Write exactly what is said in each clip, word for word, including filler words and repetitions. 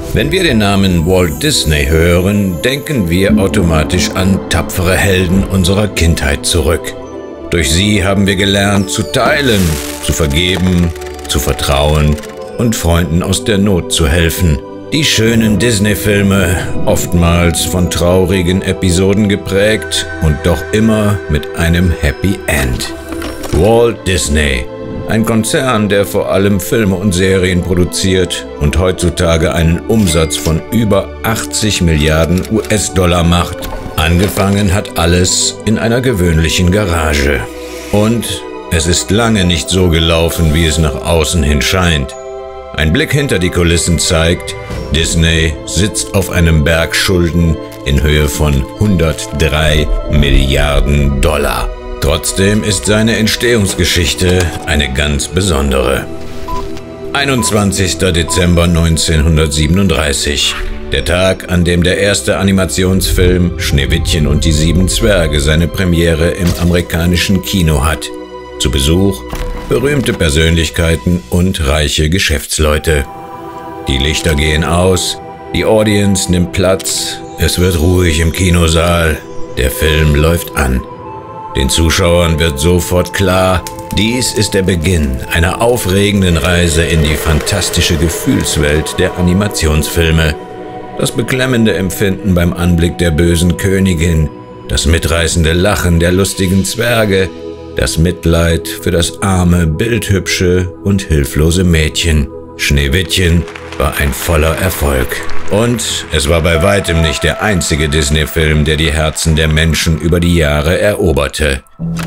Wenn wir den Namen Walt Disney hören, denken wir automatisch an tapfere Helden unserer Kindheit zurück. Durch sie haben wir gelernt zu teilen, zu vergeben, zu vertrauen und Freunden aus der Not zu helfen. Die schönen Disney-Filme, oftmals von traurigen Episoden geprägt und doch immer mit einem Happy End. Walt Disney, ein Konzern, der vor allem Filme und Serien produziert und heutzutage einen Umsatz von über achtzig Milliarden U S-Dollar macht. Angefangen hat alles in einer gewöhnlichen Garage. Und es ist lange nicht so gelaufen, wie es nach außen hin scheint. Ein Blick hinter die Kulissen zeigt, Disney sitzt auf einem Berg Schulden in Höhe von hundertdrei Milliarden Dollar. Trotzdem ist seine Entstehungsgeschichte eine ganz besondere. einundzwanzigster Dezember neunzehnhundertsiebenunddreißig. Der Tag, an dem der erste Animationsfilm Schneewittchen und die sieben Zwerge seine Premiere im amerikanischen Kino hat. Zu Besuch berühmte Persönlichkeiten und reiche Geschäftsleute. Die Lichter gehen aus, die Audience nimmt Platz, es wird ruhig im Kinosaal, der Film läuft an. Den Zuschauern wird sofort klar, dies ist der Beginn einer aufregenden Reise in die fantastische Gefühlswelt der Animationsfilme. Das beklemmende Empfinden beim Anblick der bösen Königin, das mitreißende Lachen der lustigen Zwerge, das Mitleid für das arme, bildhübsche und hilflose Mädchen. Schneewittchen war ein voller Erfolg. Und es war bei weitem nicht der einzige Disney-Film, der die Herzen der Menschen über die Jahre eroberte.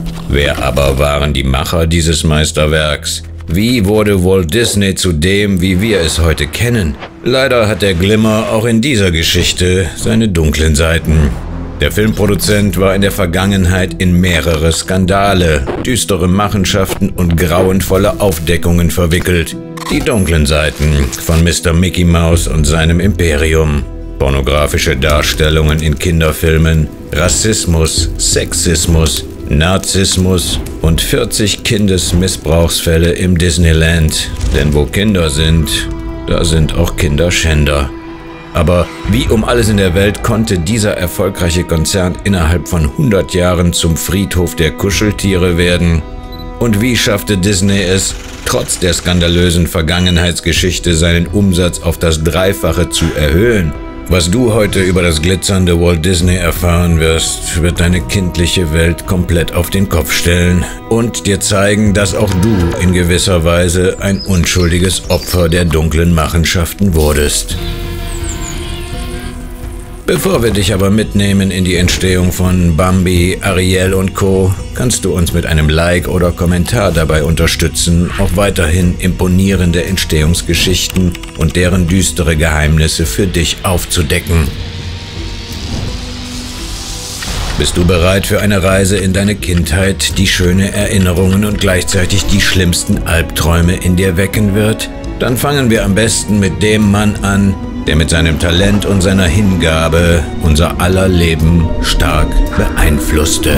Wer aber waren die Macher dieses Meisterwerks? Wie wurde Walt Disney zu dem, wie wir es heute kennen? Leider hat der Glimmer auch in dieser Geschichte seine dunklen Seiten. Der Filmproduzent war in der Vergangenheit in mehrere Skandale, düstere Machenschaften und grauenvolle Aufdeckungen verwickelt. Die dunklen Seiten von Mister Mickey Mouse und seinem Imperium. Pornografische Darstellungen in Kinderfilmen, Rassismus, Sexismus, Narzissmus und vierzig Kindesmissbrauchsfälle im Disneyland. Denn wo Kinder sind, da sind auch Kinderschänder. Aber wie um alles in der Welt konnte dieser erfolgreiche Konzern innerhalb von hundert Jahren zum Friedhof der Kuscheltiere werden? Und wie schaffte Disney es, trotz der skandalösen Vergangenheitsgeschichte seinen Umsatz auf das Dreifache zu erhöhen? Was du heute über das glitzernde Walt Disney erfahren wirst, wird deine kindliche Welt komplett auf den Kopf stellen und dir zeigen, dass auch du in gewisser Weise ein unschuldiges Opfer der dunklen Machenschaften wurdest. Bevor wir dich aber mitnehmen in die Entstehung von Bambi, Ariel und Co., kannst du uns mit einem Like oder Kommentar dabei unterstützen, auch weiterhin imponierende Entstehungsgeschichten und deren düstere Geheimnisse für dich aufzudecken. Bist du bereit für eine Reise in deine Kindheit, die schöne Erinnerungen und gleichzeitig die schlimmsten Albträume in dir wecken wird? Dann fangen wir am besten mit dem Mann an, der mit seinem Talent und seiner Hingabe unser aller Leben stark beeinflusste.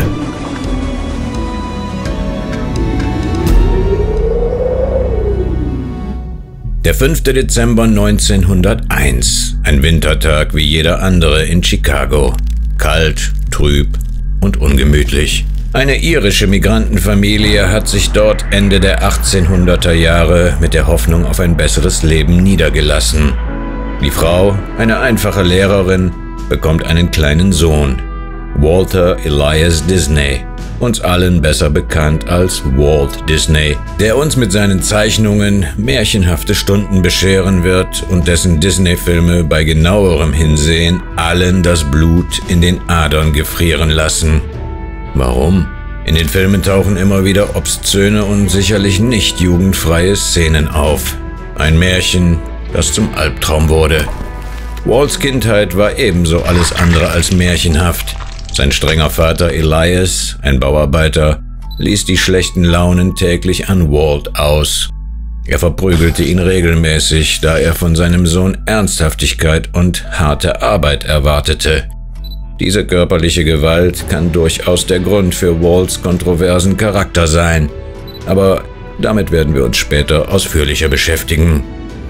Der fünfte Dezember neunzehnhunderteins, ein Wintertag wie jeder andere in Chicago. Kalt, trüb und ungemütlich. Eine irische Migrantenfamilie hat sich dort Ende der achtzehnhunderter Jahre mit der Hoffnung auf ein besseres Leben niedergelassen. Die Frau, eine einfache Lehrerin, bekommt einen kleinen Sohn, Walter Elias Disney, uns allen besser bekannt als Walt Disney, der uns mit seinen Zeichnungen märchenhafte Stunden bescheren wird und dessen Disney-Filme bei genauerem Hinsehen allen das Blut in den Adern gefrieren lassen. Warum? In den Filmen tauchen immer wieder obszöne und sicherlich nicht jugendfreie Szenen auf. Ein Märchen, das zum Albtraum wurde. Walts Kindheit war ebenso alles andere als märchenhaft. Sein strenger Vater Elias, ein Bauarbeiter, ließ die schlechten Launen täglich an Walt aus. Er verprügelte ihn regelmäßig, da er von seinem Sohn Ernsthaftigkeit und harte Arbeit erwartete. Diese körperliche Gewalt kann durchaus der Grund für Walts kontroversen Charakter sein, aber damit werden wir uns später ausführlicher beschäftigen.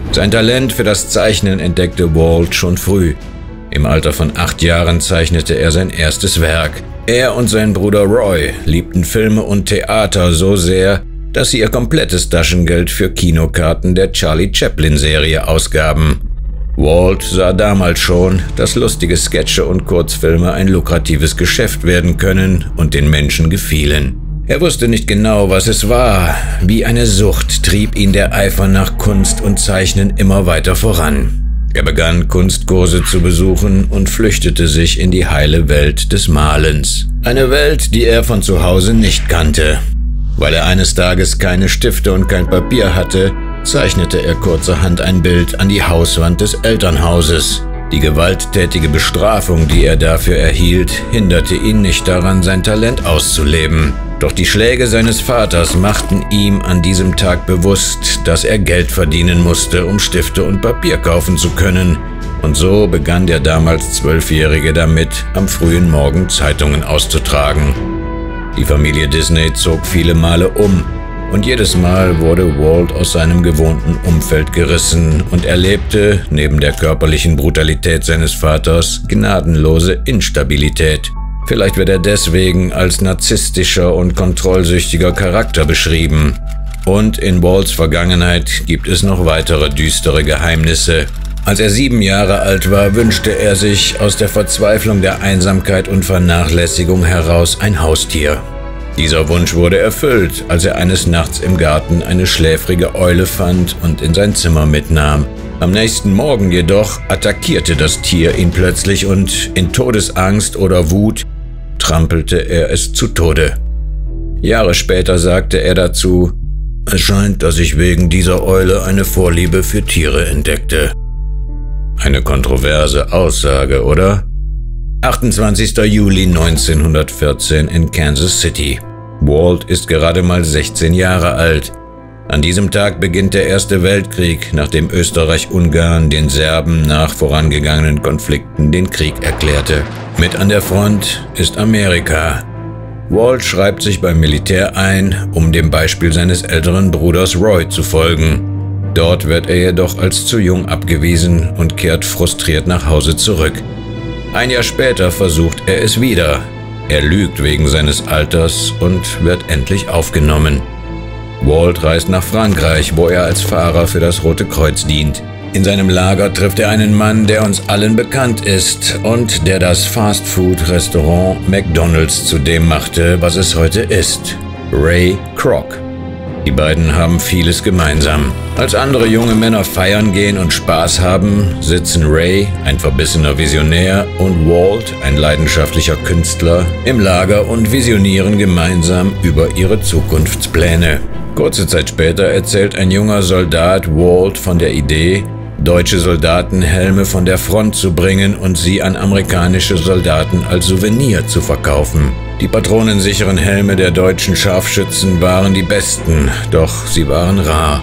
Sein Talent für das Zeichnen entdeckte Walt schon früh. Im Alter von acht Jahren zeichnete er sein erstes Werk. Er und sein Bruder Roy liebten Filme und Theater so sehr, dass sie ihr komplettes Taschengeld für Kinokarten der Charlie Chaplin-Serie ausgaben. Walt sah damals schon, dass lustige Sketche und Kurzfilme ein lukratives Geschäft werden können und den Menschen gefielen. Er wusste nicht genau, was es war. Wie eine Sucht trieb ihn der Eifer nach Kunst und Zeichnen immer weiter voran. Er begann, Kunstkurse zu besuchen und flüchtete sich in die heile Welt des Malens. Eine Welt, die er von zu Hause nicht kannte. Weil er eines Tages keine Stifte und kein Papier hatte, zeichnete er kurzerhand ein Bild an die Hauswand des Elternhauses. Die gewalttätige Bestrafung, die er dafür erhielt, hinderte ihn nicht daran, sein Talent auszuleben. Doch die Schläge seines Vaters machten ihm an diesem Tag bewusst, dass er Geld verdienen musste, um Stifte und Papier kaufen zu können. Und so begann der damals Zwölfjährige damit, am frühen Morgen Zeitungen auszutragen. Die Familie Disney zog viele Male um. Und jedes Mal wurde Walt aus seinem gewohnten Umfeld gerissen und erlebte, neben der körperlichen Brutalität seines Vaters, gnadenlose Instabilität. Vielleicht wird er deswegen als narzisstischer und kontrollsüchtiger Charakter beschrieben. Und in Walts Vergangenheit gibt es noch weitere düstere Geheimnisse. Als er sieben Jahre alt war, wünschte er sich aus der Verzweiflung der Einsamkeit und Vernachlässigung heraus ein Haustier. Dieser Wunsch wurde erfüllt, als er eines Nachts im Garten eine schläfrige Eule fand und in sein Zimmer mitnahm. Am nächsten Morgen jedoch attackierte das Tier ihn plötzlich und in Todesangst oder Wut trampelte er es zu Tode. Jahre später sagte er dazu: „Es scheint, dass ich wegen dieser Eule eine Vorliebe für Tiere entdeckte." Eine kontroverse Aussage, oder? achtundzwanzigster Juli neunzehnhundertvierzehn in Kansas City. Walt ist gerade mal sechzehn Jahre alt. An diesem Tag beginnt der Erste Weltkrieg, nachdem Österreich-Ungarn den Serben nach vorangegangenen Konflikten den Krieg erklärte. Mit an der Front ist Amerika. Walt schreibt sich beim Militär ein, um dem Beispiel seines älteren Bruders Roy zu folgen. Dort wird er jedoch als zu jung abgewiesen und kehrt frustriert nach Hause zurück. Ein Jahr später versucht er es wieder. Er lügt wegen seines Alters und wird endlich aufgenommen. Walt reist nach Frankreich, wo er als Fahrer für das Rote Kreuz dient. In seinem Lager trifft er einen Mann, der uns allen bekannt ist und der das Fast-Food-Restaurant McDonald's zu dem machte, was es heute ist: Ray Kroc. Die beiden haben vieles gemeinsam. Als andere junge Männer feiern gehen und Spaß haben, sitzen Ray, ein verbissener Visionär, und Walt, ein leidenschaftlicher Künstler, im Lager und visionieren gemeinsam über ihre Zukunftspläne. Kurze Zeit später erzählt ein junger Soldat Walt von der Idee, deutsche Soldaten Helme von der Front zu bringen und sie an amerikanische Soldaten als Souvenir zu verkaufen. Die patronensicheren Helme der deutschen Scharfschützen waren die besten, doch sie waren rar.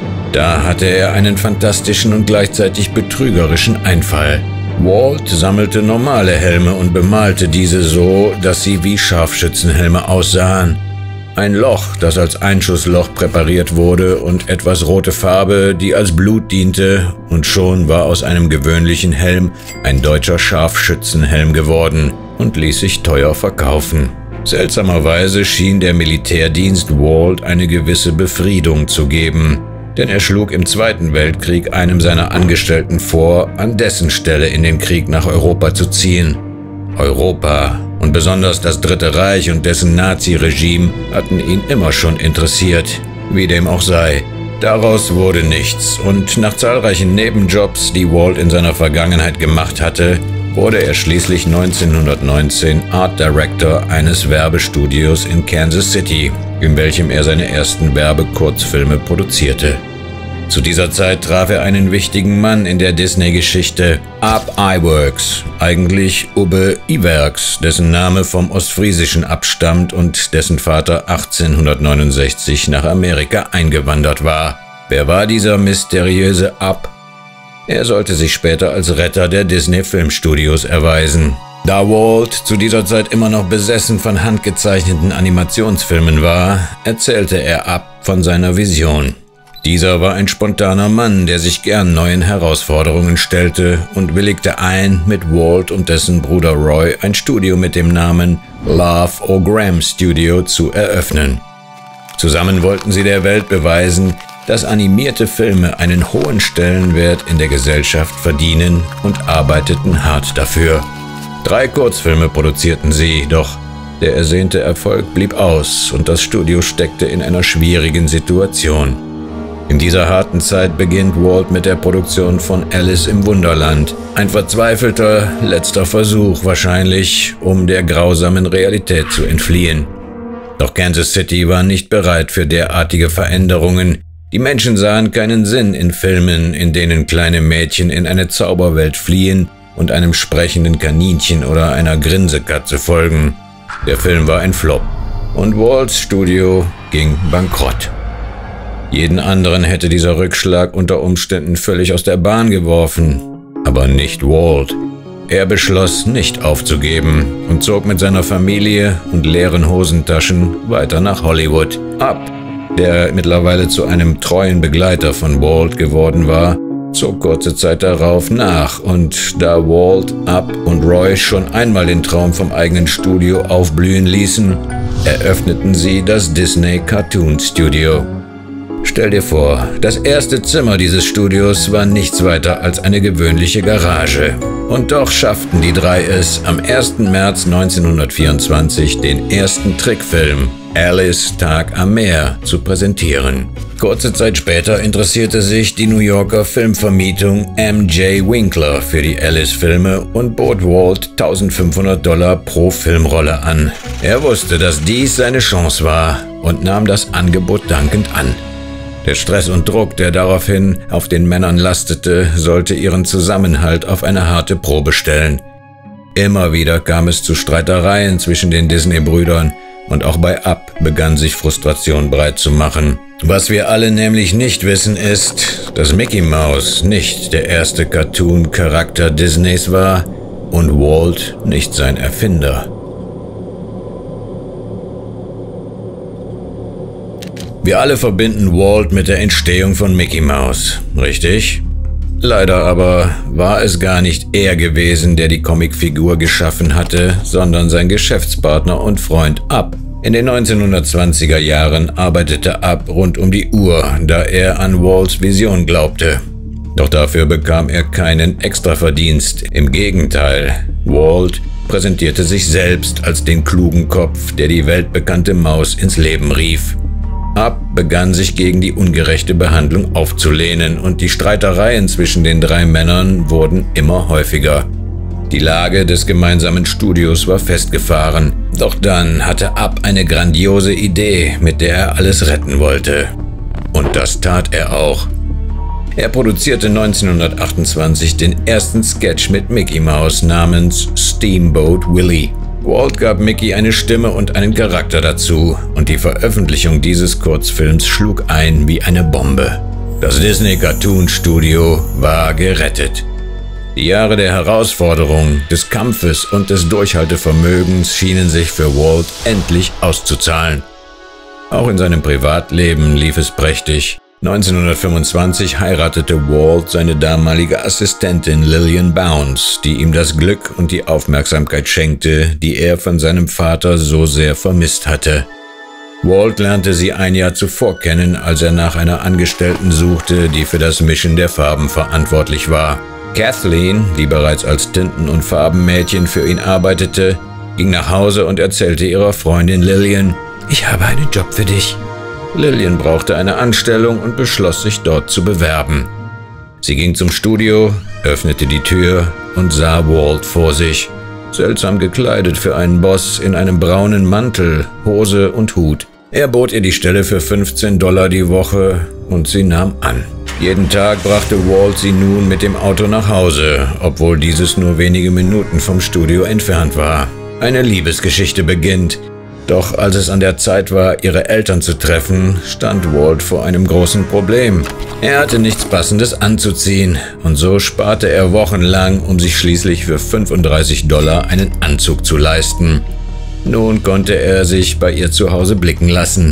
Da hatte er einen fantastischen und gleichzeitig betrügerischen Einfall. Walt sammelte normale Helme und bemalte diese so, dass sie wie Scharfschützenhelme aussahen. Ein Loch, das als Einschussloch präpariert wurde, und etwas rote Farbe, die als Blut diente, und schon war aus einem gewöhnlichen Helm ein deutscher Scharfschützenhelm geworden und ließ sich teuer verkaufen. Seltsamerweise schien der Militärdienst Walt eine gewisse Befriedung zu geben, denn er schlug im Zweiten Weltkrieg einem seiner Angestellten vor, an dessen Stelle in den Krieg nach Europa zu ziehen. Europa und besonders das Dritte Reich und dessen Nazi-Regime hatten ihn immer schon interessiert, wie dem auch sei. Daraus wurde nichts, und nach zahlreichen Nebenjobs, die Walt in seiner Vergangenheit gemacht hatte, wurde er schließlich neunzehnhundertneunzehn Art Director eines Werbestudios in Kansas City, in welchem er seine ersten Werbekurzfilme produzierte. Zu dieser Zeit traf er einen wichtigen Mann in der Disney-Geschichte, Ub Iwerks, eigentlich Ubbe Iwerks, dessen Name vom Ostfriesischen abstammt und dessen Vater achtzehnhundertneunundsechzig nach Amerika eingewandert war. Wer war dieser mysteriöse Ub? Er sollte sich später als Retter der Disney-Filmstudios erweisen. Da Walt zu dieser Zeit immer noch besessen von handgezeichneten Animationsfilmen war, erzählte er Ub von seiner Vision. Dieser war ein spontaner Mann, der sich gern neuen Herausforderungen stellte und willigte ein, mit Walt und dessen Bruder Roy ein Studio mit dem Namen Love O'Gram Studio zu eröffnen. Zusammen wollten sie der Welt beweisen, dass animierte Filme einen hohen Stellenwert in der Gesellschaft verdienen und arbeiteten hart dafür. Drei Kurzfilme produzierten sie, doch der ersehnte Erfolg blieb aus und das Studio steckte in einer schwierigen Situation. In dieser harten Zeit beginnt Walt mit der Produktion von Alice im Wunderland. Ein verzweifelter, letzter Versuch wahrscheinlich, um der grausamen Realität zu entfliehen. Doch Kansas City war nicht bereit für derartige Veränderungen. Die Menschen sahen keinen Sinn in Filmen, in denen kleine Mädchen in eine Zauberwelt fliehen und einem sprechenden Kaninchen oder einer Grinsekatze folgen. Der Film war ein Flop und Walts Studio ging bankrott. Jeden anderen hätte dieser Rückschlag unter Umständen völlig aus der Bahn geworfen, aber nicht Walt. Er beschloss, nicht aufzugeben und zog mit seiner Familie und leeren Hosentaschen weiter nach Hollywood. Up, der mittlerweile zu einem treuen Begleiter von Walt geworden war, zog kurze Zeit darauf nach und da Walt, Up und Roy schon einmal den Traum vom eigenen Studio aufblühen ließen, eröffneten sie das Disney Cartoon Studio. Stell dir vor, das erste Zimmer dieses Studios war nichts weiter als eine gewöhnliche Garage. Und doch schafften die drei es, am ersten März neunzehnhundertvierundzwanzig den ersten Trickfilm Alice Tag am Meer zu präsentieren. Kurze Zeit später interessierte sich die New Yorker Filmvermietung M J Winkler für die Alice-Filme und bot Walt eintausendfünfhundert Dollar pro Filmrolle an. Er wusste, dass dies seine Chance war und nahm das Angebot dankend an. Der Stress und Druck, der daraufhin auf den Männern lastete, sollte ihren Zusammenhalt auf eine harte Probe stellen. Immer wieder kam es zu Streitereien zwischen den Disney-Brüdern und auch bei Up begann sich Frustration breit zu machen. Was wir alle nämlich nicht wissen ist, dass Mickey Mouse nicht der erste Cartoon-Charakter Disneys war und Walt nicht sein Erfinder. Wir alle verbinden Walt mit der Entstehung von Mickey Mouse, richtig? Leider aber war es gar nicht er gewesen, der die Comicfigur geschaffen hatte, sondern sein Geschäftspartner und Freund Up. In den neunzehnhundertzwanziger Jahren arbeitete Up rund um die Uhr, da er an Walts Vision glaubte. Doch dafür bekam er keinen Extraverdienst. Im Gegenteil, Walt präsentierte sich selbst als den klugen Kopf, der die weltbekannte Maus ins Leben rief. Up begann sich gegen die ungerechte Behandlung aufzulehnen und die Streitereien zwischen den drei Männern wurden immer häufiger. Die Lage des gemeinsamen Studios war festgefahren, doch dann hatte Up eine grandiose Idee, mit der er alles retten wollte. Und das tat er auch. Er produzierte neunzehnhundertachtundzwanzig den ersten Sketch mit Mickey Mouse namens Steamboat Willie. Walt gab Mickey eine Stimme und einen Charakter dazu und die Veröffentlichung dieses Kurzfilms schlug ein wie eine Bombe. Das Disney Cartoon Studio war gerettet. Die Jahre der Herausforderung, des Kampfes und des Durchhaltevermögens schienen sich für Walt endlich auszuzahlen. Auch in seinem Privatleben lief es prächtig. neunzehnhundertfünfundzwanzig heiratete Walt seine damalige Assistentin Lillian Bounce, die ihm das Glück und die Aufmerksamkeit schenkte, die er von seinem Vater so sehr vermisst hatte. Walt lernte sie ein Jahr zuvor kennen, als er nach einer Angestellten suchte, die für das Mischen der Farben verantwortlich war. Kathleen, die bereits als Tinten- und Farbenmädchen für ihn arbeitete, ging nach Hause und erzählte ihrer Freundin Lillian: „Ich habe einen Job für dich." Lillian brauchte eine Anstellung und beschloss, sich dort zu bewerben. Sie ging zum Studio, öffnete die Tür und sah Walt vor sich, seltsam gekleidet für einen Boss in einem braunen Mantel, Hose und Hut. Er bot ihr die Stelle für fünfzehn Dollar die Woche und sie nahm an. Jeden Tag brachte Walt sie nun mit dem Auto nach Hause, obwohl dieses nur wenige Minuten vom Studio entfernt war. Eine Liebesgeschichte beginnt. Doch als es an der Zeit war, ihre Eltern zu treffen, stand Walt vor einem großen Problem. Er hatte nichts Passendes anzuziehen und so sparte er wochenlang, um sich schließlich für fünfunddreißig Dollar einen Anzug zu leisten. Nun konnte er sich bei ihr zu Hause blicken lassen.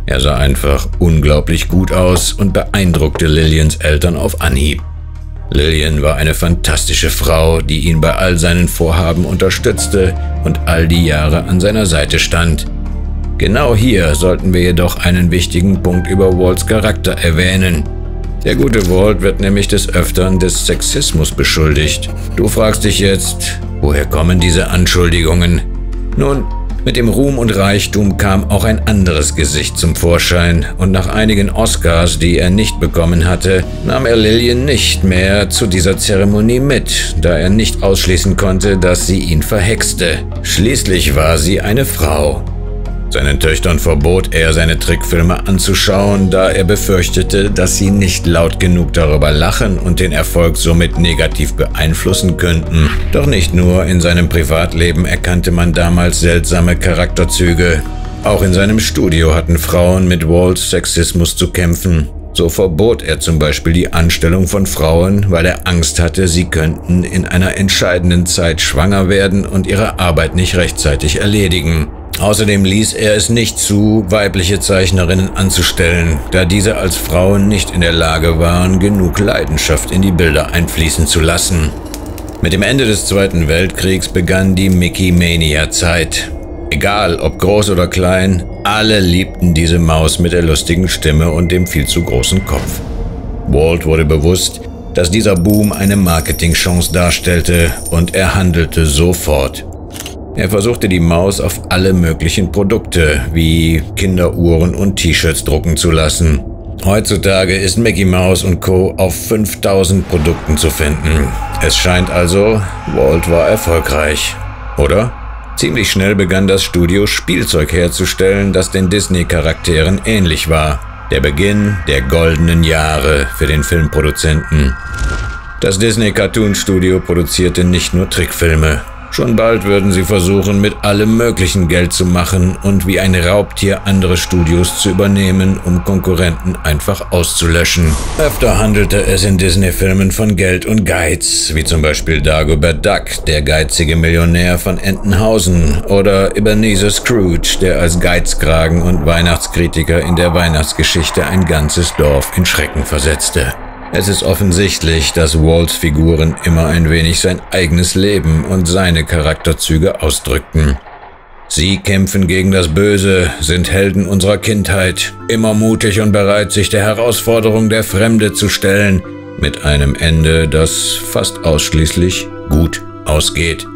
Er sah einfach unglaublich gut aus und beeindruckte Lillians Eltern auf Anhieb. Lillian war eine fantastische Frau, die ihn bei all seinen Vorhaben unterstützte und all die Jahre an seiner Seite stand. Genau hier sollten wir jedoch einen wichtigen Punkt über Walts Charakter erwähnen. Der gute Walt wird nämlich des Öfteren des Sexismus beschuldigt. Du fragst dich jetzt, woher kommen diese Anschuldigungen? Nun, mit dem Ruhm und Reichtum kam auch ein anderes Gesicht zum Vorschein und nach einigen Oscars, die er nicht bekommen hatte, nahm er Lillian nicht mehr zu dieser Zeremonie mit, da er nicht ausschließen konnte, dass sie ihn verhexte. Schließlich war sie eine Frau. Seinen Töchtern verbot er, seine Trickfilme anzuschauen, da er befürchtete, dass sie nicht laut genug darüber lachen und den Erfolg somit negativ beeinflussen könnten. Doch nicht nur in seinem Privatleben erkannte man damals seltsame Charakterzüge. Auch in seinem Studio hatten Frauen mit Walts Sexismus zu kämpfen. So verbot er zum Beispiel die Anstellung von Frauen, weil er Angst hatte, sie könnten in einer entscheidenden Zeit schwanger werden und ihre Arbeit nicht rechtzeitig erledigen. Außerdem ließ er es nicht zu, weibliche Zeichnerinnen anzustellen, da diese als Frauen nicht in der Lage waren, genug Leidenschaft in die Bilder einfließen zu lassen. Mit dem Ende des Zweiten Weltkriegs begann die Mickey-Mania-Zeit. Egal, ob groß oder klein, alle liebten diese Maus mit der lustigen Stimme und dem viel zu großen Kopf. Walt wurde bewusst, dass dieser Boom eine Marketingchance darstellte und er handelte sofort. Er versuchte die Maus auf alle möglichen Produkte wie Kinderuhren und T-Shirts drucken zu lassen. Heutzutage ist Mickey Mouse und Co. auf fünftausend Produkten zu finden. Es scheint also, Walt war erfolgreich, oder? Ziemlich schnell begann das Studio Spielzeug herzustellen, das den Disney-Charakteren ähnlich war. Der Beginn der goldenen Jahre für den Filmproduzenten. Das Disney Cartoon Studio produzierte nicht nur Trickfilme. Schon bald würden sie versuchen, mit allem möglichen Geld zu machen und wie ein Raubtier andere Studios zu übernehmen, um Konkurrenten einfach auszulöschen. Öfter handelte es in Disney-Filmen von Geld und Geiz, wie zum Beispiel Dagobert Duck, der geizige Millionär von Entenhausen, oder Ebenezer Scrooge, der als Geizkragen und Weihnachtskritiker in der Weihnachtsgeschichte ein ganzes Dorf in Schrecken versetzte. Es ist offensichtlich, dass Walts Figuren immer ein wenig sein eigenes Leben und seine Charakterzüge ausdrückten. Sie kämpfen gegen das Böse, sind Helden unserer Kindheit, immer mutig und bereit, sich der Herausforderung der Fremde zu stellen, mit einem Ende, das fast ausschließlich gut ausgeht.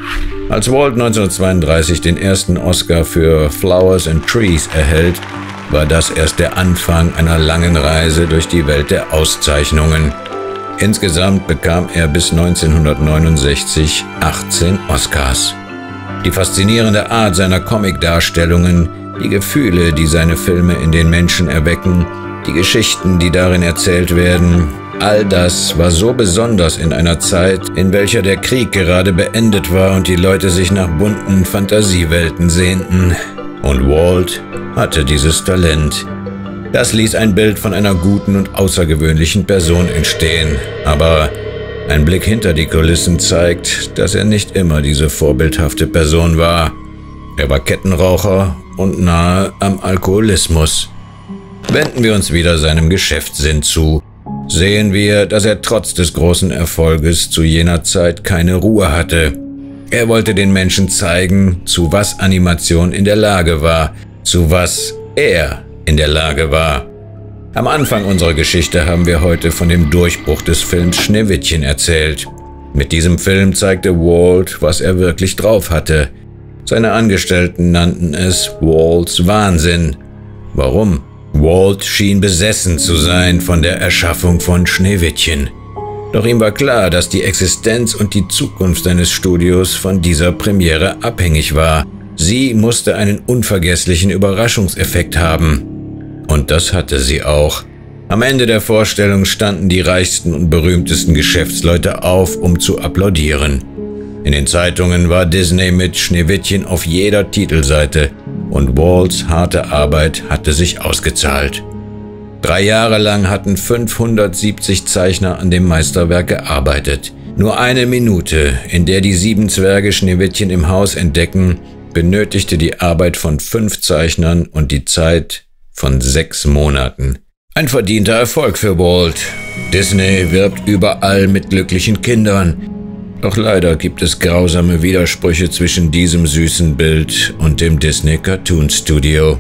Als Walt neunzehnhundertzweiunddreißig den ersten Oscar für Flowers and Trees erhält, war das erst der Anfang einer langen Reise durch die Welt der Auszeichnungen. Insgesamt bekam er bis neunzehnhundertneunundsechzig achtzehn Oscars. Die faszinierende Art seiner Comicdarstellungen, die Gefühle, die seine Filme in den Menschen erwecken, die Geschichten, die darin erzählt werden, all das war so besonders in einer Zeit, in welcher der Krieg gerade beendet war und die Leute sich nach bunten Fantasiewelten sehnten. Und Walt hatte dieses Talent. Das ließ ein Bild von einer guten und außergewöhnlichen Person entstehen. Aber ein Blick hinter die Kulissen zeigt, dass er nicht immer diese vorbildhafte Person war. Er war Kettenraucher und nahe am Alkoholismus. Wenden wir uns wieder seinem Geschäftssinn zu. Sehen wir, dass er trotz des großen Erfolges zu jener Zeit keine Ruhe hatte. Er wollte den Menschen zeigen, zu was Animation in der Lage war, zu was er in der Lage war. Am Anfang unserer Geschichte haben wir heute von dem Durchbruch des Films Schneewittchen erzählt. Mit diesem Film zeigte Walt, was er wirklich drauf hatte. Seine Angestellten nannten es Walts Wahnsinn. Warum? Walt schien besessen zu sein von der Erschaffung von Schneewittchen. Doch ihm war klar, dass die Existenz und die Zukunft seines Studios von dieser Premiere abhängig war. Sie musste einen unvergesslichen Überraschungseffekt haben. Und das hatte sie auch. Am Ende der Vorstellung standen die reichsten und berühmtesten Geschäftsleute auf, um zu applaudieren. In den Zeitungen war Disney mit Schneewittchen auf jeder Titelseite und Walts harte Arbeit hatte sich ausgezahlt. Drei Jahre lang hatten fünfhundertsiebzig Zeichner an dem Meisterwerk gearbeitet. Nur eine Minute, in der die sieben Zwerge Schneewittchen im Haus entdecken, benötigte die Arbeit von fünf Zeichnern und die Zeit von sechs Monaten. Ein verdienter Erfolg für Walt. Disney wirbt überall mit glücklichen Kindern. Doch leider gibt es grausame Widersprüche zwischen diesem süßen Bild und dem Disney Cartoon Studio.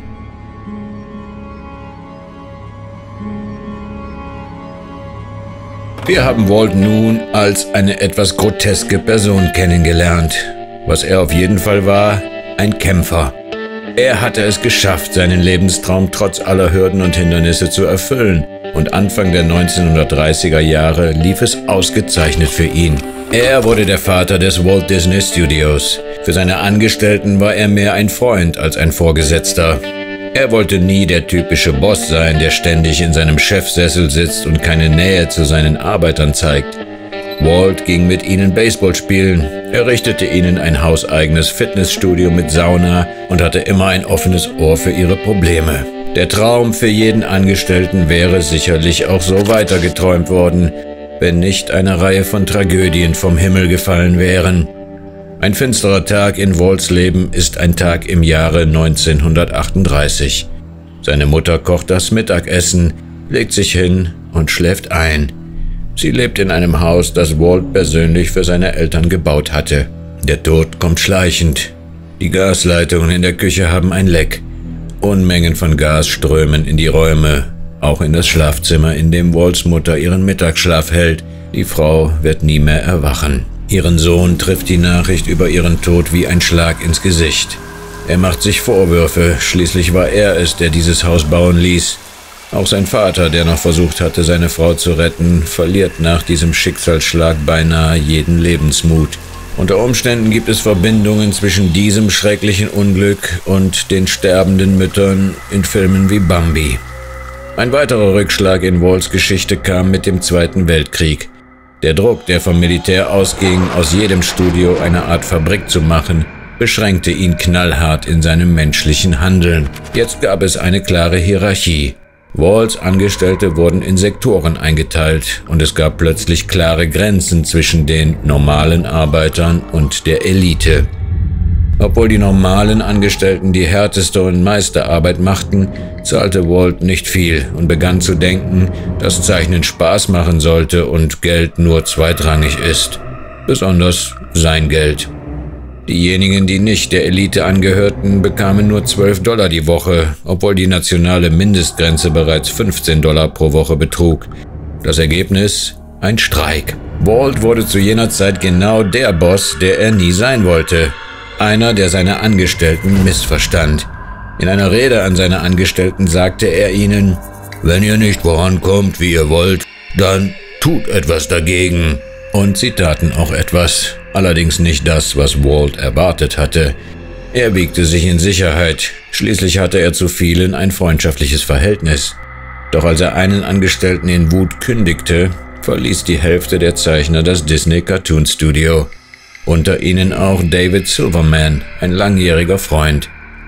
Wir haben Walt nun als eine etwas groteske Person kennengelernt. Was er auf jeden Fall war, ein Kämpfer. Er hatte es geschafft, seinen Lebenstraum trotz aller Hürden und Hindernisse zu erfüllen. Und Anfang der neunzehnhundertdreißiger Jahre lief es ausgezeichnet für ihn. Er wurde der Vater des Walt Disney Studios. Für seine Angestellten war er mehr ein Freund als ein Vorgesetzter. Er wollte nie der typische Boss sein, der ständig in seinem Chefsessel sitzt und keine Nähe zu seinen Arbeitern zeigt. Walt ging mit ihnen Baseball spielen, er richtete ihnen ein hauseigenes Fitnessstudio mit Sauna und hatte immer ein offenes Ohr für ihre Probleme. Der Traum für jeden Angestellten wäre sicherlich auch so weitergeträumt worden, wenn nicht eine Reihe von Tragödien vom Himmel gefallen wären. Ein finsterer Tag in Walts Leben ist ein Tag im Jahre neunzehnhundertachtunddreißig. Seine Mutter kocht das Mittagessen, legt sich hin und schläft ein. Sie lebt in einem Haus, das Walt persönlich für seine Eltern gebaut hatte. Der Tod kommt schleichend. Die Gasleitungen in der Küche haben ein Leck. Unmengen von Gas strömen in die Räume, auch in das Schlafzimmer, in dem Walts Mutter ihren Mittagsschlaf hält. Die Frau wird nie mehr erwachen. Ihren Sohn trifft die Nachricht über ihren Tod wie ein Schlag ins Gesicht. Er macht sich Vorwürfe, schließlich war er es, der dieses Haus bauen ließ. Auch sein Vater, der noch versucht hatte, seine Frau zu retten, verliert nach diesem Schicksalsschlag beinahe jeden Lebensmut. Unter Umständen gibt es Verbindungen zwischen diesem schrecklichen Unglück und den sterbenden Müttern in Filmen wie Bambi. Ein weiterer Rückschlag in Walts Geschichte kam mit dem Zweiten Weltkrieg. Der Druck, der vom Militär ausging, aus jedem Studio eine Art Fabrik zu machen, beschränkte ihn knallhart in seinem menschlichen Handeln. Jetzt gab es eine klare Hierarchie. Walts Angestellte wurden in Sektoren eingeteilt und es gab plötzlich klare Grenzen zwischen den normalen Arbeitern und der Elite. Obwohl die normalen Angestellten die härteste und meiste Arbeit machten, zahlte Walt nicht viel und begann zu denken, dass Zeichnen Spaß machen sollte und Geld nur zweitrangig ist. Besonders sein Geld. Diejenigen, die nicht der Elite angehörten, bekamen nur zwölf Dollar die Woche, obwohl die nationale Mindestgrenze bereits fünfzehn Dollar pro Woche betrug. Das Ergebnis? Ein Streik. Walt wurde zu jener Zeit genau der Boss, der er nie sein wollte. Einer, der seine Angestellten missverstand. In einer Rede an seine Angestellten sagte er ihnen: Wenn ihr nicht vorankommt, wie ihr wollt, dann tut etwas dagegen. Und sie taten auch etwas. Allerdings nicht das, was Walt erwartet hatte. Er wiegte sich in Sicherheit. Schließlich hatte er zu vielen ein freundschaftliches Verhältnis. Doch als er einen Angestellten in Wut kündigte, verließ die Hälfte der Zeichner das Disney Cartoon Studio. Unter ihnen auch David Silverman, ein langjähriger Freund.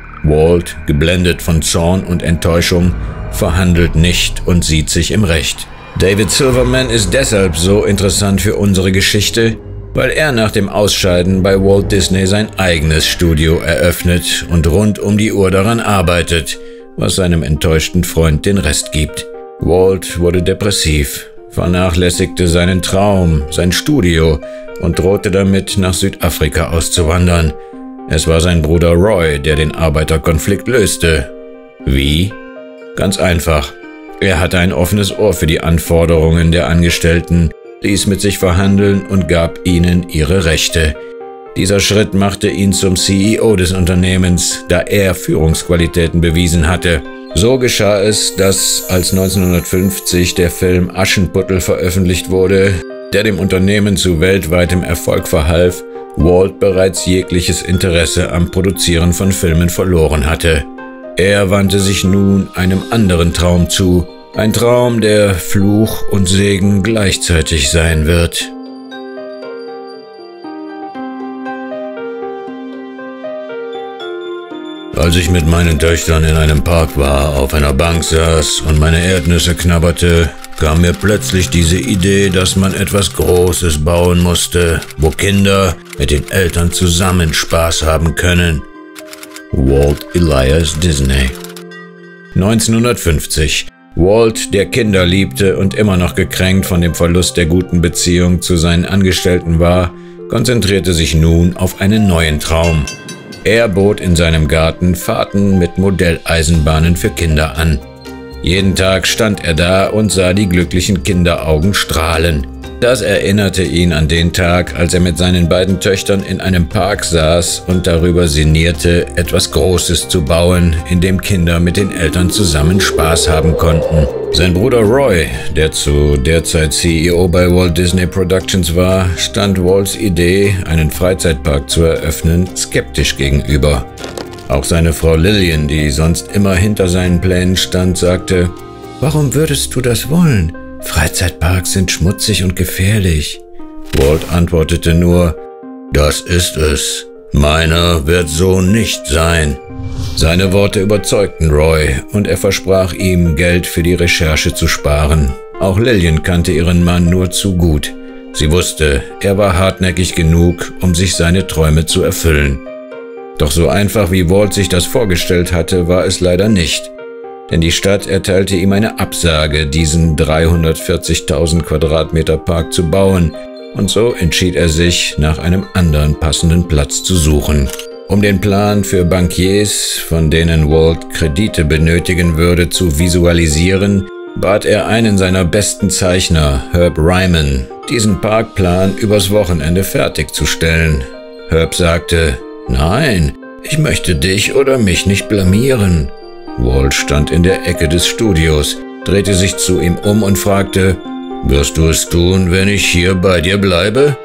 Walt, geblendet von Zorn und Enttäuschung, verhandelt nicht und sieht sich im Recht. David Silverman ist deshalb so interessant für unsere Geschichte, weil er nach dem Ausscheiden bei Walt Disney sein eigenes Studio eröffnet und rund um die Uhr daran arbeitet, was seinem enttäuschten Freund den Rest gibt. Walt wurde depressiv, vernachlässigte seinen Traum, sein Studio und drohte damit, nach Südafrika auszuwandern. Es war sein Bruder Roy, der den Arbeiterkonflikt löste. Wie? Ganz einfach. Er hatte ein offenes Ohr für die Anforderungen der Angestellten, ließ mit sich verhandeln und gab ihnen ihre Rechte. Dieser Schritt machte ihn zum C E O des Unternehmens, da er Führungsqualitäten bewiesen hatte. So geschah es, dass als neunzehnhundertfünfzig der Film Aschenputtel veröffentlicht wurde, der dem Unternehmen zu weltweitem Erfolg verhalf, Walt bereits jegliches Interesse am Produzieren von Filmen verloren hatte. Er wandte sich nun einem anderen Traum zu, ein Traum, der Fluch und Segen gleichzeitig sein wird. Als ich mit meinen Töchtern in einem Park war, auf einer Bank saß und meine Erdnüsse knabberte, kam mir plötzlich diese Idee, dass man etwas Großes bauen musste, wo Kinder mit den Eltern zusammen Spaß haben können. Walt Elias Disney. neunzehnhundertfünfzig. Walt, der Kinder liebte und immer noch gekränkt von dem Verlust der guten Beziehung zu seinen Angestellten war, konzentrierte sich nun auf einen neuen Traum. Er bot in seinem Garten Fahrten mit Modelleisenbahnen für Kinder an. Jeden Tag stand er da und sah die glücklichen Kinderaugen strahlen. Das erinnerte ihn an den Tag, als er mit seinen beiden Töchtern in einem Park saß und darüber sinnierte, etwas Großes zu bauen, in dem Kinder mit den Eltern zusammen Spaß haben konnten. Sein Bruder Roy, der zu der Zeit C E O bei Walt Disney Productions war, stand Walts Idee, einen Freizeitpark zu eröffnen, skeptisch gegenüber. Auch seine Frau Lillian, die sonst immer hinter seinen Plänen stand, sagte: »Warum würdest du das wollen? Freizeitparks sind schmutzig und gefährlich.« Walt antwortete nur: »Das ist es. Meiner wird so nicht sein.« Seine Worte überzeugten Roy und er versprach ihm, Geld für die Recherche zu sparen. Auch Lillian kannte ihren Mann nur zu gut. Sie wusste, er war hartnäckig genug, um sich seine Träume zu erfüllen. Doch so einfach wie Walt sich das vorgestellt hatte, war es leider nicht. Denn die Stadt erteilte ihm eine Absage, diesen dreihundertvierzigtausend Quadratmeter Park zu bauen, und so entschied er sich, nach einem anderen passenden Platz zu suchen. Um den Plan für Bankiers, von denen Walt Kredite benötigen würde, zu visualisieren, bat er einen seiner besten Zeichner, Herb Ryman, diesen Parkplan übers Wochenende fertigzustellen. Herb sagte: »Nein, ich möchte dich oder mich nicht blamieren.« Walt stand in der Ecke des Studios, drehte sich zu ihm um und fragte: »Wirst du es tun, wenn ich hier bei dir bleibe?«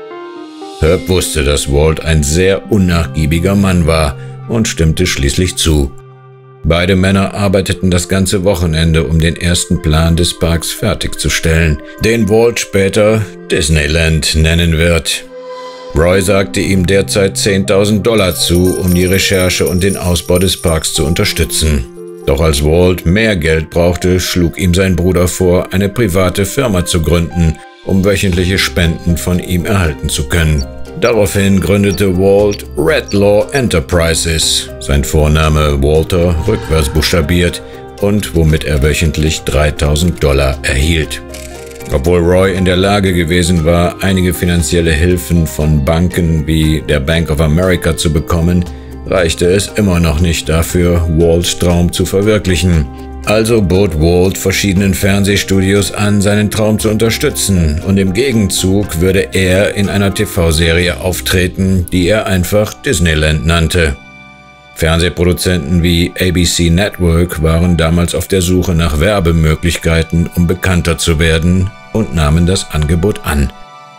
Herb wusste, dass Walt ein sehr unnachgiebiger Mann war und stimmte schließlich zu. Beide Männer arbeiteten das ganze Wochenende, um den ersten Plan des Parks fertigzustellen, den Walt später Disneyland nennen wird. Roy sagte ihm derzeit zehntausend Dollar zu, um die Recherche und den Ausbau des Parks zu unterstützen. Doch als Walt mehr Geld brauchte, schlug ihm sein Bruder vor, eine private Firma zu gründen, um wöchentliche Spenden von ihm erhalten zu können. Daraufhin gründete Walt Redlaw Enterprises, sein Vorname Walter rückwärts buchstabiert, und womit er wöchentlich dreitausend Dollar erhielt. Obwohl Roy in der Lage gewesen war, einige finanzielle Hilfen von Banken wie der Bank of America zu bekommen, reichte es immer noch nicht dafür, Walts Traum zu verwirklichen. Also bot Walt verschiedenen Fernsehstudios an, seinen Traum zu unterstützen, und im Gegenzug würde er in einer T V-Serie auftreten, die er einfach Disneyland nannte. Fernsehproduzenten wie A B C Network waren damals auf der Suche nach Werbemöglichkeiten, um bekannter zu werden, und nahmen das Angebot an.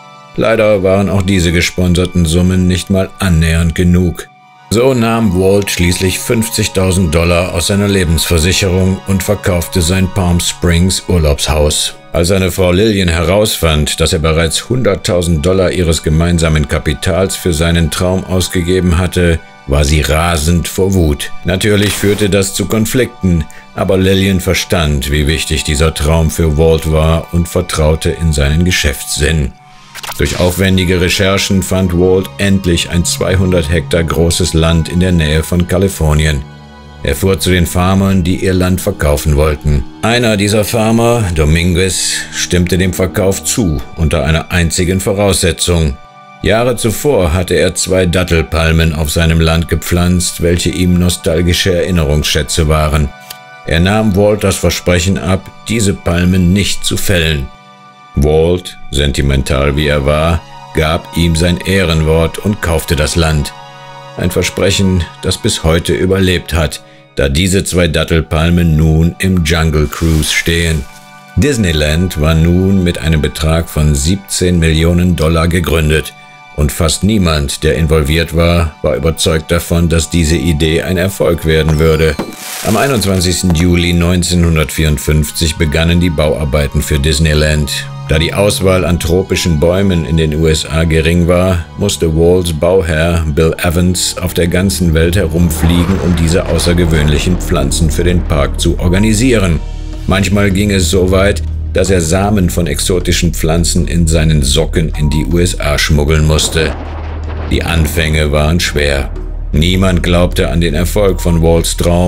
Leider waren auch diese gesponserten Summen nicht mal annähernd genug. So nahm Walt schließlich fünfzigtausend Dollar aus seiner Lebensversicherung und verkaufte sein Palm Springs Urlaubshaus. Als seine Frau Lillian herausfand, dass er bereits hunderttausend Dollar ihres gemeinsamen Kapitals für seinen Traum ausgegeben hatte, war sie rasend vor Wut. Natürlich führte das zu Konflikten, aber Lillian verstand, wie wichtig dieser Traum für Walt war und vertraute in seinen Geschäftssinn. Durch aufwendige Recherchen fand Walt endlich ein zweihundert Hektar großes Land in der Nähe von Kalifornien. Er fuhr zu den Farmern, die ihr Land verkaufen wollten. Einer dieser Farmer, Dominguez, stimmte dem Verkauf zu, unter einer einzigen Voraussetzung. Jahre zuvor hatte er zwei Dattelpalmen auf seinem Land gepflanzt, welche ihm nostalgische Erinnerungsschätze waren. Er nahm Walt das Versprechen ab, diese Palmen nicht zu fällen. Walt, sentimental wie er war, gab ihm sein Ehrenwort und kaufte das Land. Ein Versprechen, das bis heute überlebt hat, da diese zwei Dattelpalmen nun im Jungle Cruise stehen. Disneyland war nun mit einem Betrag von siebzehn Millionen Dollar gegründet, und fast niemand, der involviert war, war überzeugt davon, dass diese Idee ein Erfolg werden würde. Am einundzwanzigsten Juli neunzehnhundertvierundfünfzig begannen die Bauarbeiten für Disneyland. Da die Auswahl an tropischen Bäumen in den U S A gering war, musste Walts Bauherr Bill Evans auf der ganzen Welt herumfliegen, um diese außergewöhnlichen Pflanzen für den Park zu organisieren. Manchmal ging es so weit, dass er Samen von exotischen Pflanzen in seinen Socken in die U S A schmuggeln musste. Die Anfänge waren schwer. Niemand glaubte an den Erfolg von Walts Traum,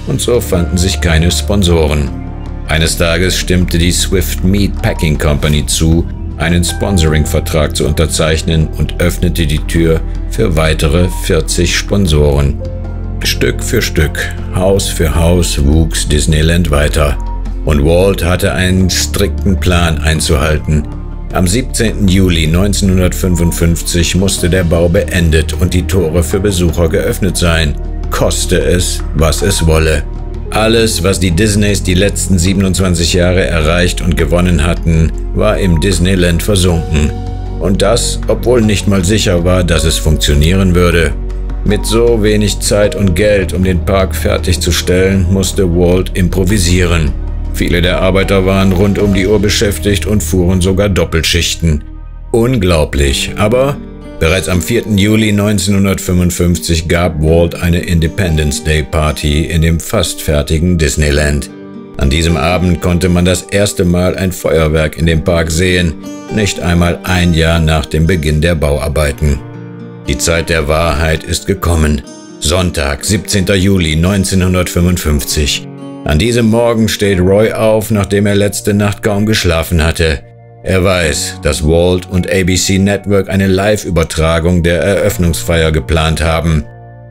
und so fanden sich keine Sponsoren. Eines Tages stimmte die Swift Meat Packing Company zu, einen Sponsoring-Vertrag zu unterzeichnen und öffnete die Tür für weitere vierzig Sponsoren. Stück für Stück, Haus für Haus wuchs Disneyland weiter. Und Walt hatte einen strikten Plan einzuhalten. Am siebzehnten Juli neunzehnhundertfünfundfünfzig musste der Bau beendet und die Tore für Besucher geöffnet sein, koste es, was es wolle. Alles, was die Disneys die letzten siebenundzwanzig Jahre erreicht und gewonnen hatten, war im Disneyland versunken. Und das, obwohl nicht mal sicher war, dass es funktionieren würde. Mit so wenig Zeit und Geld, um den Park fertigzustellen, musste Walt improvisieren. Viele der Arbeiter waren rund um die Uhr beschäftigt und fuhren sogar Doppelschichten. Unglaublich, aber bereits am vierten Juli neunzehnhundertfünfundfünfzig gab Walt eine Independence Day Party in dem fast fertigen Disneyland. An diesem Abend konnte man das erste Mal ein Feuerwerk in dem Park sehen, nicht einmal ein Jahr nach dem Beginn der Bauarbeiten. Die Zeit der Wahrheit ist gekommen. Sonntag, siebzehnten Juli neunzehnhundertfünfundfünfzig. An diesem Morgen steht Roy auf, nachdem er letzte Nacht kaum geschlafen hatte. Er weiß, dass Walt und A B C Network eine Live-Übertragung der Eröffnungsfeier geplant haben.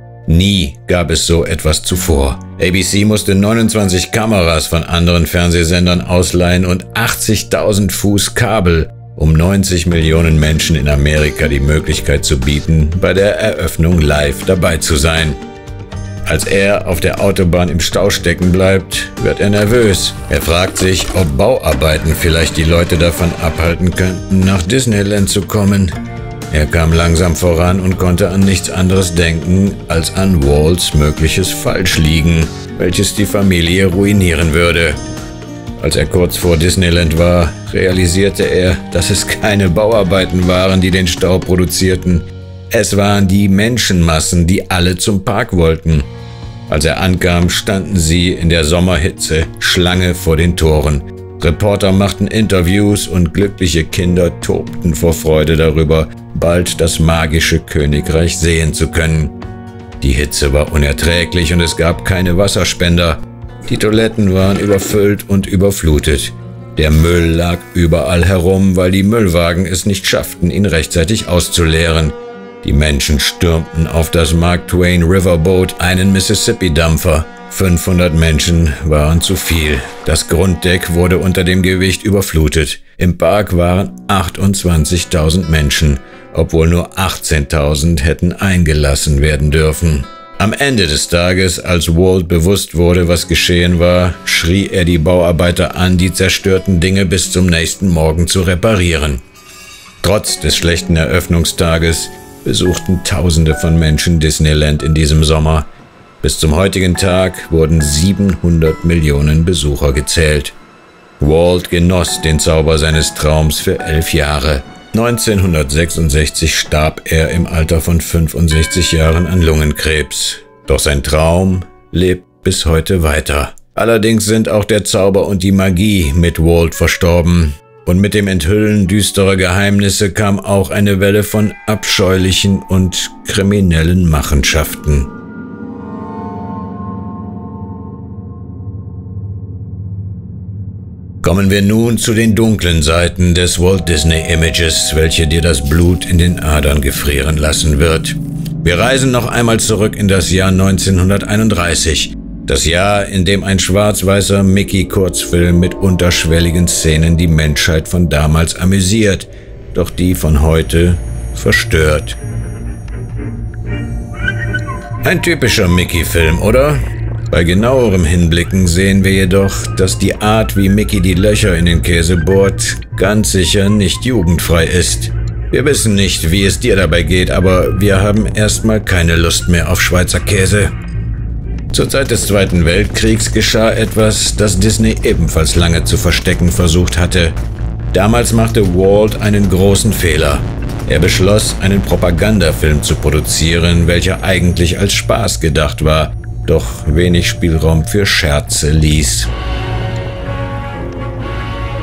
Nie gab es so etwas zuvor. A B C musste neunundzwanzig Kameras von anderen Fernsehsendern ausleihen und achtzigtausend Fuß Kabel, um neunzig Millionen Menschen in Amerika die Möglichkeit zu bieten, bei der Eröffnung live dabei zu sein. Als er auf der Autobahn im Stau stecken bleibt, wird er nervös. Er fragt sich, ob Bauarbeiten vielleicht die Leute davon abhalten könnten, nach Disneyland zu kommen. Er kam langsam voran und konnte an nichts anderes denken, als an Walts mögliches Falschliegen, welches die Familie ruinieren würde. Als er kurz vor Disneyland war, realisierte er, dass es keine Bauarbeiten waren, die den Stau produzierten. Es waren die Menschenmassen, die alle zum Park wollten. Als er ankam, standen sie in der Sommerhitze Schlange vor den Toren. Reporter machten Interviews und glückliche Kinder tobten vor Freude darüber, bald das magische Königreich sehen zu können. Die Hitze war unerträglich und es gab keine Wasserspender. Die Toiletten waren überfüllt und überflutet. Der Müll lag überall herum, weil die Müllwagen es nicht schafften, ihn rechtzeitig auszuleeren. Die Menschen stürmten auf das Mark Twain Riverboat, einen Mississippi-Dampfer. fünfhundert Menschen waren zu viel. Das Grunddeck wurde unter dem Gewicht überflutet. Im Park waren achtundzwanzigtausend Menschen, obwohl nur achtzehntausend hätten eingelassen werden dürfen. Am Ende des Tages, als Walt bewusst wurde, was geschehen war, schrie er die Bauarbeiter an, die zerstörten Dinge bis zum nächsten Morgen zu reparieren. Trotz des schlechten Eröffnungstages besuchten Tausende von Menschen Disneyland in diesem Sommer. Bis zum heutigen Tag wurden siebenhundert Millionen Besucher gezählt. Walt genoss den Zauber seines Traums für elf Jahre. neunzehnhundertsechsundsechzig starb er im Alter von fünfundsechzig Jahren an Lungenkrebs. Doch sein Traum lebt bis heute weiter. Allerdings sind auch der Zauber und die Magie mit Walt verstorben. Und mit dem Enthüllen düsterer Geheimnisse kam auch eine Welle von abscheulichen und kriminellen Machenschaften. Kommen wir nun zu den dunklen Seiten des Walt Disney Images, welche dir das Blut in den Adern gefrieren lassen wird. Wir reisen noch einmal zurück in das Jahr neunzehnhunderteinunddreißig. Das Jahr, in dem ein schwarz-weißer Mickey-Kurzfilm mit unterschwelligen Szenen die Menschheit von damals amüsiert, doch die von heute verstört. Ein typischer Mickey-Film, oder? Bei genauerem Hinblicken sehen wir jedoch, dass die Art, wie Mickey die Löcher in den Käse bohrt, ganz sicher nicht jugendfrei ist. Wir wissen nicht, wie es dir dabei geht, aber wir haben erstmal keine Lust mehr auf Schweizer Käse. Zur Zeit des Zweiten Weltkriegs geschah etwas, das Disney ebenfalls lange zu verstecken versucht hatte. Damals machte Walt einen großen Fehler. Er beschloss, einen Propagandafilm zu produzieren, welcher eigentlich als Spaß gedacht war, doch wenig Spielraum für Scherze ließ.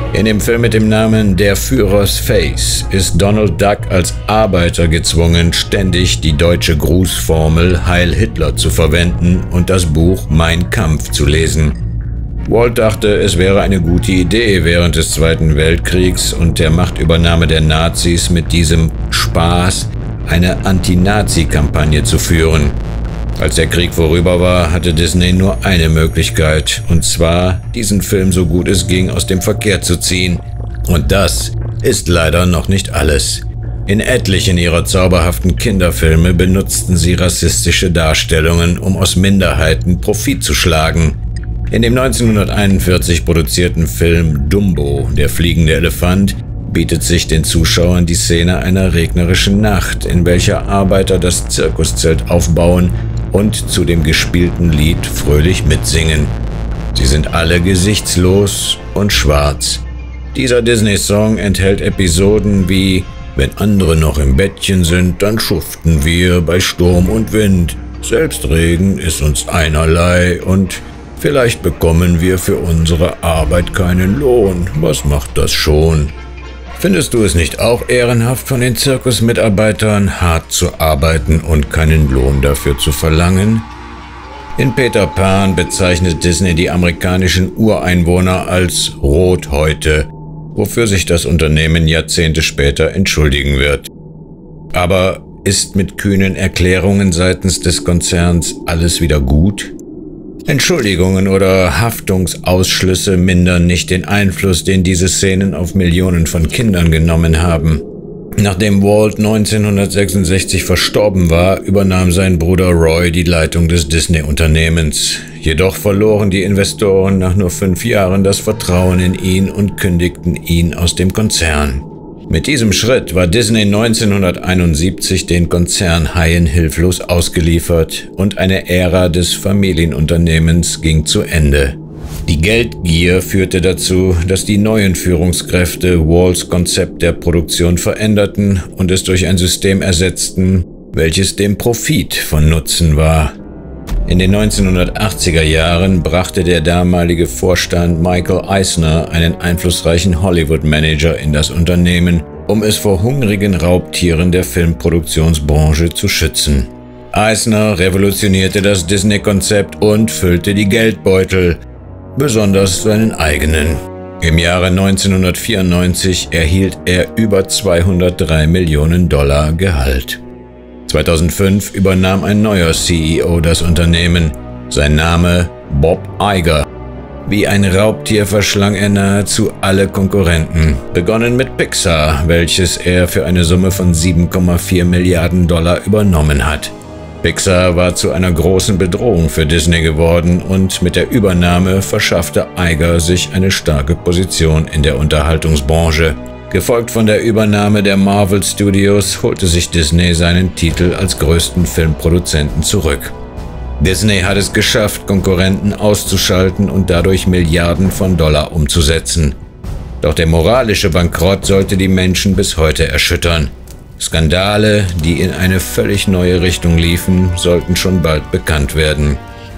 In dem Film mit dem Namen Der Führers Face ist Donald Duck als Arbeiter gezwungen, ständig die deutsche Grußformel Heil Hitler zu verwenden und das Buch Mein Kampf zu lesen. Walt dachte, es wäre eine gute Idee, während des Zweiten Weltkriegs und der Machtübernahme der Nazis mit diesem Spaß eine Anti-Nazi-Kampagne zu führen. Als der Krieg vorüber war, hatte Disney nur eine Möglichkeit, und zwar, diesen Film so gut es ging aus dem Verkehr zu ziehen. Und das ist leider noch nicht alles. In etlichen ihrer zauberhaften Kinderfilme benutzten sie rassistische Darstellungen, um aus Minderheiten Profit zu schlagen. In dem neunzehnhunderteinundvierzig produzierten Film Dumbo, der fliegende Elefant, bietet sich den Zuschauern die Szene einer regnerischen Nacht, in welcher Arbeiter das Zirkuszelt aufbauen und zu dem gespielten Lied fröhlich mitsingen. Sie sind alle gesichtslos und schwarz. Dieser Disney-Song enthält Episoden wie »Wenn andere noch im Bettchen sind, dann schuften wir bei Sturm und Wind. Selbst Regen ist uns einerlei und vielleicht bekommen wir für unsere Arbeit keinen Lohn. Was macht das schon?« Findest du es nicht auch ehrenhaft von den Zirkusmitarbeitern, hart zu arbeiten und keinen Lohn dafür zu verlangen? In Peter Pan bezeichnet Disney die amerikanischen Ureinwohner als Rothäute, wofür sich das Unternehmen Jahrzehnte später entschuldigen wird. Aber ist mit kühnen Erklärungen seitens des Konzerns alles wieder gut? Entschuldigungen oder Haftungsausschlüsse mindern nicht den Einfluss, den diese Szenen auf Millionen von Kindern genommen haben. Nachdem Walt neunzehnhundertsechsundsechzig verstorben war, übernahm sein Bruder Roy die Leitung des Disney-Unternehmens. Jedoch verloren die Investoren nach nur fünf Jahren das Vertrauen in ihn und kündigten ihn aus dem Konzern. Mit diesem Schritt war Disney neunzehnhunderteinundsiebzig den Konzernhaien hilflos ausgeliefert und eine Ära des Familienunternehmens ging zu Ende. Die Geldgier führte dazu, dass die neuen Führungskräfte Walts Konzept der Produktion veränderten und es durch ein System ersetzten, welches dem Profit von Nutzen war. In den neunzehnhundertachtziger Jahren brachte der damalige Vorstand Michael Eisner einen einflussreichen Hollywood-Manager in das Unternehmen, um es vor hungrigen Raubtieren der Filmproduktionsbranche zu schützen. Eisner revolutionierte das Disney-Konzept und füllte die Geldbeutel, besonders seinen eigenen. Im Jahre neunzehnhundertvierundneunzig erhielt er über zweihundertdrei Millionen Dollar Gehalt. zweitausendfünf übernahm ein neuer C E O das Unternehmen, sein Name Bob Iger. Wie ein Raubtier verschlang er nahezu alle Konkurrenten, begonnen mit Pixar, welches er für eine Summe von sieben Komma vier Milliarden Dollar übernommen hat. Pixar war zu einer großen Bedrohung für Disney geworden und mit der Übernahme verschaffte Iger sich eine starke Position in der Unterhaltungsbranche. Gefolgt von der Übernahme der Marvel Studios holte sich Disney seinen Titel als größten Filmproduzenten zurück. Disney hat es geschafft, Konkurrenten auszuschalten und dadurch Milliarden von Dollar umzusetzen. Doch der moralische Bankrott sollte die Menschen bis heute erschüttern. Skandale, die in eine völlig neue Richtung liefen, sollten schon bald bekannt werden.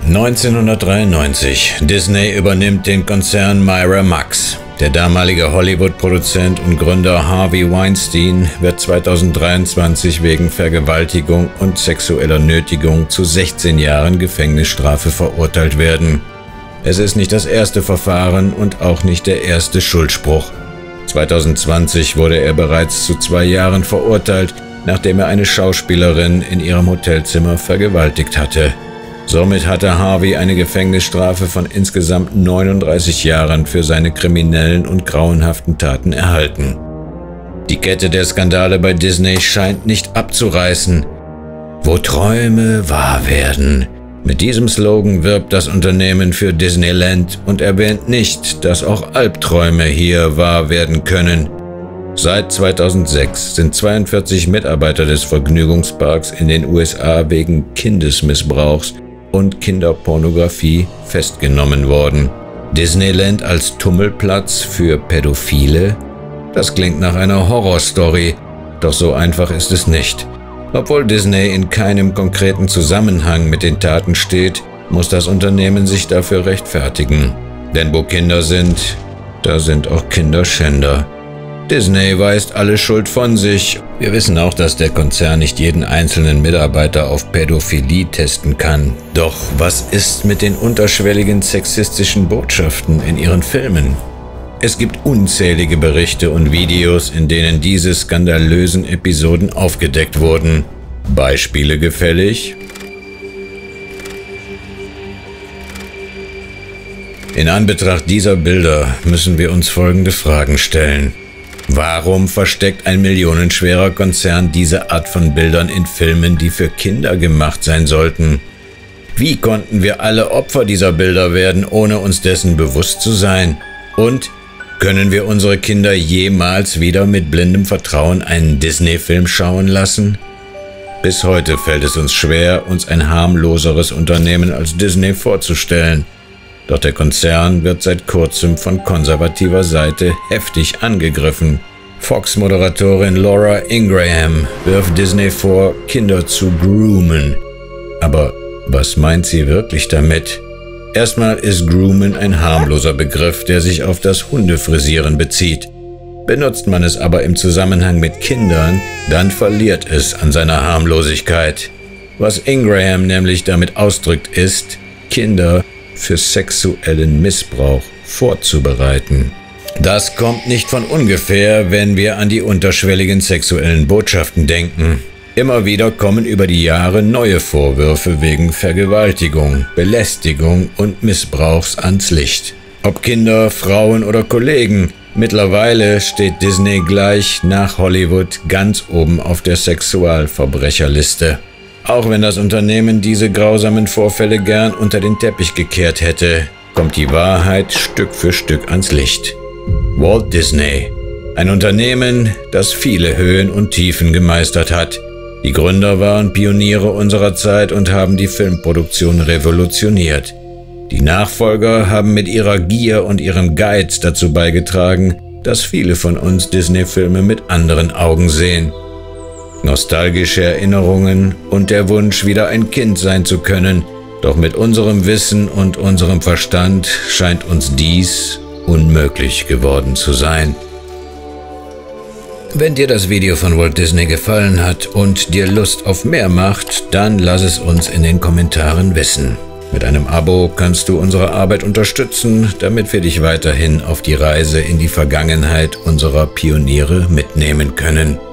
neunzehnhundertdreiundneunzig. Disney übernimmt den Konzern Miramax. Der damalige Hollywood-Produzent und Gründer Harvey Weinstein wird zweitausenddreiundzwanzig wegen Vergewaltigung und sexueller Nötigung zu sechzehn Jahren Gefängnisstrafe verurteilt werden. Es ist nicht das erste Verfahren und auch nicht der erste Schuldspruch. zweitausendzwanzig wurde er bereits zu zwei Jahren verurteilt, nachdem er eine Schauspielerin in ihrem Hotelzimmer vergewaltigt hatte. Somit hatte Harvey eine Gefängnisstrafe von insgesamt neununddreißig Jahren für seine kriminellen und grauenhaften Taten erhalten. Die Kette der Skandale bei Disney scheint nicht abzureißen. Wo Träume wahr werden. Mit diesem Slogan wirbt das Unternehmen für Disneyland und erwähnt nicht, dass auch Albträume hier wahr werden können. Seit zweitausendsechs sind zweiundvierzig Mitarbeiter des Vergnügungsparks in den U S A wegen Kindesmissbrauchs und Kinderpornografie festgenommen worden. Disneyland als Tummelplatz für Pädophile? Das klingt nach einer Horrorstory, doch so einfach ist es nicht. Obwohl Disney in keinem konkreten Zusammenhang mit den Taten steht, muss das Unternehmen sich dafür rechtfertigen. Denn wo Kinder sind, da sind auch Kinderschänder. Disney weist alle Schuld von sich. Wir wissen auch, dass der Konzern nicht jeden einzelnen Mitarbeiter auf Pädophilie testen kann. Doch was ist mit den unterschwelligen sexistischen Botschaften in ihren Filmen? Es gibt unzählige Berichte und Videos, in denen diese skandalösen Episoden aufgedeckt wurden. Beispiele gefällig? In Anbetracht dieser Bilder müssen wir uns folgende Fragen stellen. Warum versteckt ein millionenschwerer Konzern diese Art von Bildern in Filmen, die für Kinder gemacht sein sollten? Wie konnten wir alle Opfer dieser Bilder werden, ohne uns dessen bewusst zu sein? Und können wir unsere Kinder jemals wieder mit blindem Vertrauen einen Disney-Film schauen lassen? Bis heute fällt es uns schwer, uns ein harmloseres Unternehmen als Disney vorzustellen. Doch der Konzern wird seit kurzem von konservativer Seite heftig angegriffen. Fox-Moderatorin Laura Ingraham wirft Disney vor, Kinder zu groomen. Aber was meint sie wirklich damit? Erstmal ist Groomen ein harmloser Begriff, der sich auf das Hundefrisieren bezieht. Benutzt man es aber im Zusammenhang mit Kindern, dann verliert es an seiner Harmlosigkeit. Was Ingraham nämlich damit ausdrückt, ist, Kinder für sexuellen Missbrauch vorzubereiten. Das kommt nicht von ungefähr, wenn wir an die unterschwelligen sexuellen Botschaften denken. Immer wieder kommen über die Jahre neue Vorwürfe wegen Vergewaltigung, Belästigung und Missbrauchs ans Licht. Ob Kinder, Frauen oder Kollegen, mittlerweile steht Disney gleich nach Hollywood ganz oben auf der Sexualverbrecherliste. Auch wenn das Unternehmen diese grausamen Vorfälle gern unter den Teppich gekehrt hätte, kommt die Wahrheit Stück für Stück ans Licht. Walt Disney, ein Unternehmen, das viele Höhen und Tiefen gemeistert hat. Die Gründer waren Pioniere unserer Zeit und haben die Filmproduktion revolutioniert. Die Nachfolger haben mit ihrer Gier und ihrem Geiz dazu beigetragen, dass viele von uns Disney-Filme mit anderen Augen sehen. Nostalgische Erinnerungen und der Wunsch, wieder ein Kind sein zu können, doch mit unserem Wissen und unserem Verstand scheint uns dies unmöglich geworden zu sein. Wenn dir das Video von Walt Disney gefallen hat und dir Lust auf mehr macht, dann lass es uns in den Kommentaren wissen. Mit einem Abo kannst du unsere Arbeit unterstützen, damit wir dich weiterhin auf die Reise in die Vergangenheit unserer Pioniere mitnehmen können.